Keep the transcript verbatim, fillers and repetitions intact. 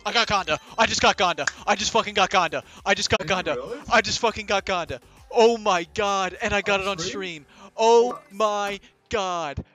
I got Ganda. I just got Ganda. I just fucking got Ganda. I just got Did you Ganda. really? I just fucking got Ganda. Oh my god. And I got On it on stream? stream. Oh my god.